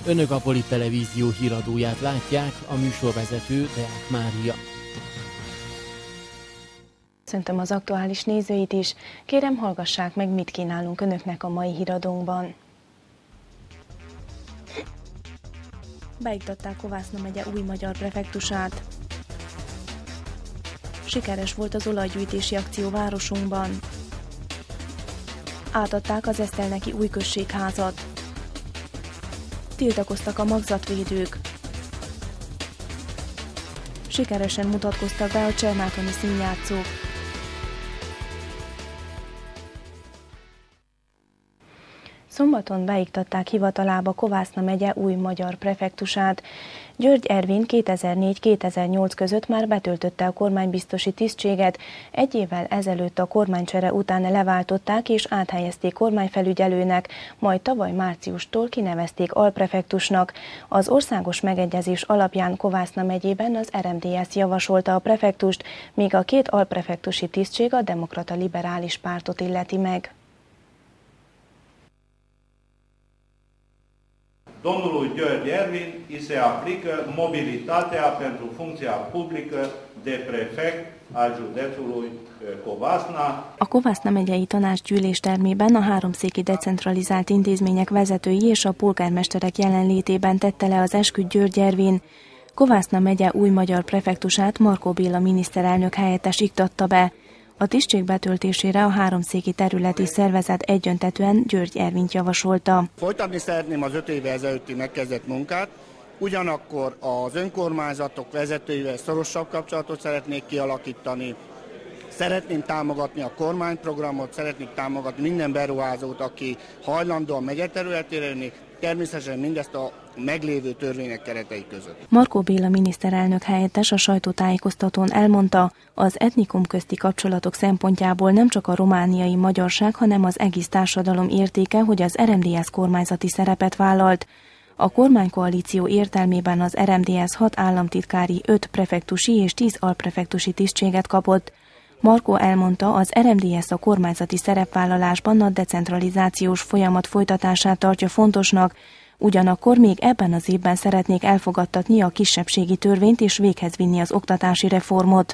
Önök a Politelevízió híradóját látják, a műsorvezető Deák Mária. Köszöntöm az aktuális nézőit is. Kérem, hallgassák meg, mit kínálunk önöknek a mai híradónkban. Beiktatták Kovászna megye új magyar prefektusát. Sikeres volt az olajgyűjtési akció városunkban. Átadták az esztelneki új községházat. Tiltakoztak a magzatvédők. Sikeresen mutatkoztak be a csermátoni színjátszók. Szombaton beiktatták hivatalába Kovászna megye új magyar prefektusát. György Ervin 2004-2008 között már betöltötte a kormánybiztosi tisztséget, egy évvel ezelőtt a kormánycsere után leváltották és áthelyezték kormányfelügyelőnek, majd tavaly márciustól kinevezték alprefektusnak. Az országos megegyezés alapján Kovászna megyében az RMDSZ javasolta a prefektust, míg a két alprefektusi tisztség a Demokrata Liberális Pártot illeti meg. Domnului György Ervin îi se aplică mobilitatea pentru funcția publică de prefect al județului Covasna. A Kovászna megyei tanácsgyűlés termében a háromszéki decentralizált intézmények vezetői és a polgármesterek jelenlétében tette le az esküt György Ervin. Kovászna megye új magyar prefektusát Markó Béla miniszterelnök helyettes iktatta be. A tisztség betöltésére a háromszéki területi szervezet egyöntetűen György Ervint javasolta. Folytatni szeretném az 5 évvel ezelőtti megkezdett munkát, ugyanakkor az önkormányzatok vezetőivel szorosabb kapcsolatot szeretnék kialakítani. Szeretném támogatni a kormányprogramot, szeretnék támogatni minden beruházót, aki hajlandó a megye területére jönni, természetesen mindezt a meglévő törvények keretei között. Markó Béla miniszterelnök helyettes a sajtótájékoztatón elmondta, az etnikum közti kapcsolatok szempontjából nem csak a romániai magyarság, hanem az egész társadalom értéke, hogy az RMDSZ kormányzati szerepet vállalt. A kormánykoalíció értelmében az RMDSZ 6 államtitkári, 5 prefektusi és 10 alprefektusi tisztséget kapott. Markó elmondta, az RMDSZ a kormányzati szerepvállalásban a decentralizációs folyamat folytatását tartja fontosnak, ugyanakkor még ebben az évben szeretnék elfogadtatni a kisebbségi törvényt és véghez vinni az oktatási reformot.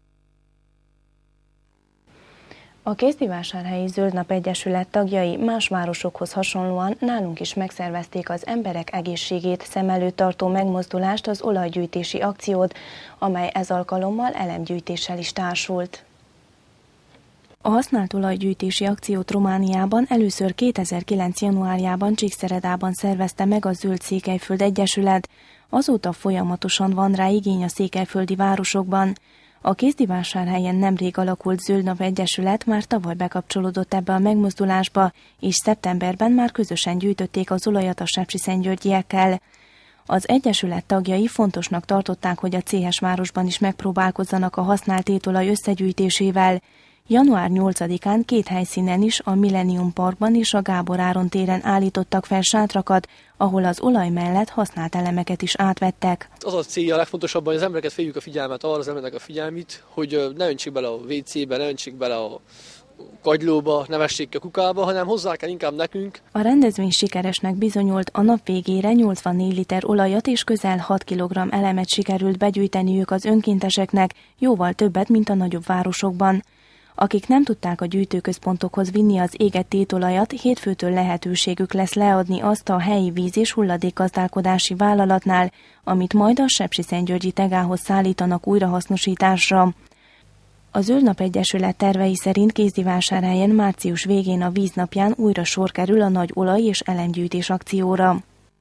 A Kézdivásárhelyi Zöldnap Egyesület tagjai más városokhoz hasonlóan nálunk is megszervezték az emberek egészségét szem előtt tartó megmozdulást, az olajgyűjtési akciót, amely ez alkalommal elemgyűjtéssel is társult. A használt olajgyűjtési akciót Romániában először 2009. januárjában Csíkszeredában szervezte meg a Zöld Székelyföld Egyesület, azóta folyamatosan van rá igény a székelyföldi városokban. A Kézdivásárhelyen nemrég alakult Zöldnap Egyesület már tavaly bekapcsolódott ebbe a megmozdulásba, és szeptemberben már közösen gyűjtötték az olajat a sepsiszentgyörgyiekkel. Az egyesület tagjai fontosnak tartották, hogy a CH városban is megpróbálkozzanak a használt étolaj összegyűjtésével. Január 8-án 2 helyszínen is, a Millennium Parkban és a Gábor Áron téren állítottak fel sátrakat, ahol az olaj mellett használt elemeket is átvettek. Az a célja a legfontosabb, hogy az embereket fejük a figyelmet arra, az embernek a figyelmét, hogy ne öntsék bele a WC-be, ne öntsék bele a kagylóba, ne vessék ki a kukába, hanem hozzá kell inkább nekünk. A rendezvény sikeresnek bizonyult, a nap végére 84 liter olajat és közel 6 kg elemet sikerült begyűjteniük az önkénteseknek, jóval többet, mint a nagyobb városokban. Akik nem tudták a gyűjtőközpontokhoz vinni az égett étolajat, hétfőtől lehetőségük lesz leadni azt a helyi víz- és hulladékgazdálkodási vállalatnál, amit majd a sepsiszentgyörgyi tegához szállítanak újrahasznosításra. A Zöldnap Egyesület tervei szerint Kézdivásárhelyen március végén a víznapján újra sor kerül a nagy olaj- és elemgyűjtés akcióra.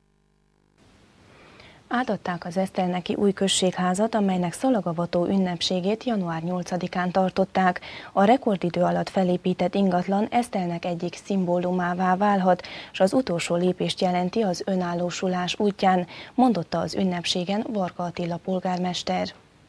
Átadták az esztelneki új községházat, amelynek szalagavató ünnepségét január 8-án tartották. A rekordidő alatt felépített ingatlan Esztelnek egyik szimbólumává válhat, és az utolsó lépést jelenti az önállósulás útján, mondotta az ünnepségen Varga Attila polgármester.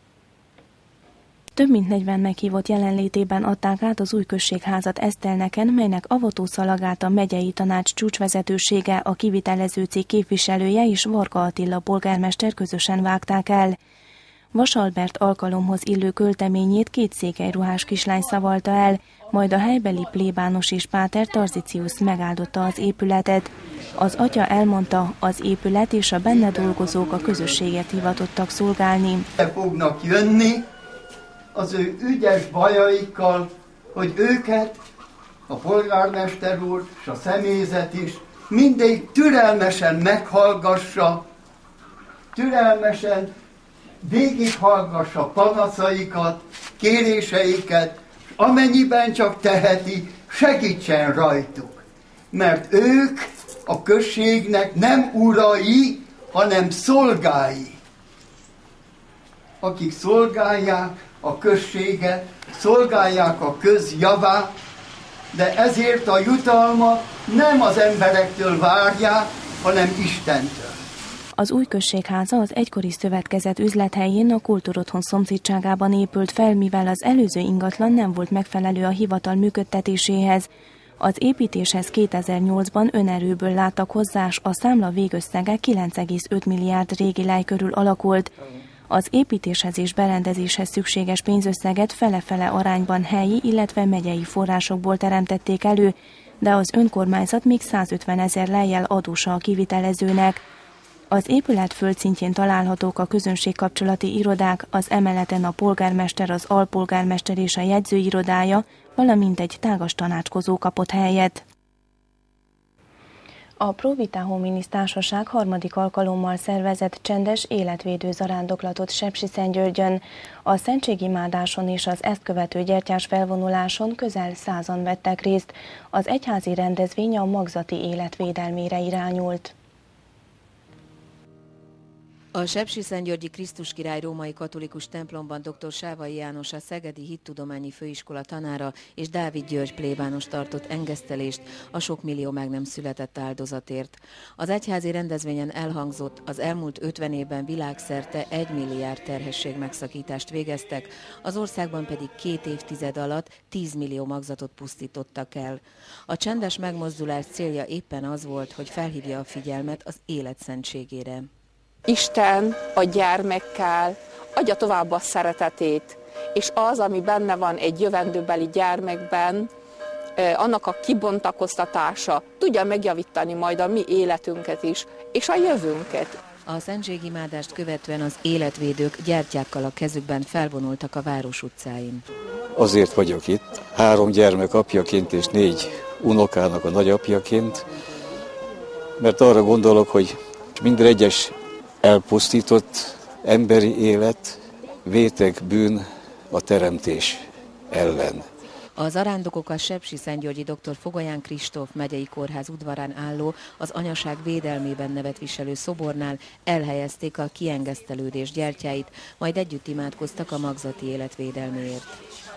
Több mint 40 meghívott jelenlétében adták át az új községházat Esztelneken, melynek avatószalagát a megyei tanács csúcsvezetősége, a kivitelező cég képviselője és Varga Attila polgármester közösen vágták el. Vasalbert alkalomhoz illő költeményét 2 székelyruhás kislány szavalta el, majd a helybeli plébános és páter Tarzicius megáldotta az épületet. Az atya elmondta, az épület és a benne dolgozók a közösséget hivatottak szolgálni. Fognak jönni az ő ügyes bajaikkal, hogy őket, a polgármester úr és a személyzet is mindig türelmesen meghallgassa, türelmesen végighallgassa panaszaikat, kéréseiket, és amennyiben csak teheti, segítsen rajtuk. Mert ők a községnek nem urai, hanem szolgái. Akik szolgálják a községet, szolgálják a közjavát, de ezért a jutalmat nem az emberektől várják, hanem Istentől. Az új községháza az egykori szövetkezet üzlethelyén a Kultúrotthon szomszédságában épült fel, mivel az előző ingatlan nem volt megfelelő a hivatal működtetéséhez. Az építéshez 2008-ban önerőből láttak hozzá, a számla végösszege 9,5 milliárd régi lej körül alakult. Az építéshez és berendezéshez szükséges pénzösszeget fele-fele arányban helyi, illetve megyei forrásokból teremtették elő, de az önkormányzat még 150 000 lejjel adósa a kivitelezőnek. Az épület földszintjén találhatók a közönségkapcsolati irodák, az emeleten a polgármester, az alpolgármester és a jegyzőirodája, valamint egy tágas tanácskozó kapott helyet. A Pro Vita Hominis Társaság harmadik alkalommal szervezett csendes életvédő zarándoklatot Sepsiszentgyörgyön. A szentségimádáson és az ezt követő gyertyás felvonuláson közel 100-an vettek részt. Az egyházi rendezvény a magzati életvédelmére irányult. A Sepsiszentgyörgyi Krisztus Király római katolikus templomban dr. Sávai János, a Szegedi Hittudományi Főiskola tanára és Dávid György plébános tartott engesztelést a sok millió meg nem született áldozatért. Az egyházi rendezvényen elhangzott, az elmúlt 50 évben világszerte 1 milliárd terhesség megszakítást végeztek, az országban pedig 2 évtized alatt 10 millió magzatot pusztítottak el. A csendes megmozdulás célja éppen az volt, hogy felhívja a figyelmet az élet szentségére. Isten a gyermekkel adja tovább a szeretetét, és az, ami benne van egy jövendőbeli gyermekben, annak a kibontakoztatása tudja megjavítani majd a mi életünket is, és a jövőnket. A szentségimádást követően az életvédők gyertyákkal a kezükben felvonultak a város utcáin. Azért vagyok itt, 3 gyermek apjaként és 4 unokának a nagyapjaként, mert arra gondolok, hogy minden egyes elpusztított emberi élet, vétek bűn a teremtés ellen. A zarándokok a Sepsiszentgyörgyi dr. Fogolyán Kristóf megyei kórház udvarán álló, az anyaság védelmében nevet viselő szobornál elhelyezték a kiengesztelődés gyertyáit, majd együtt imádkoztak a magzati életvédelméért.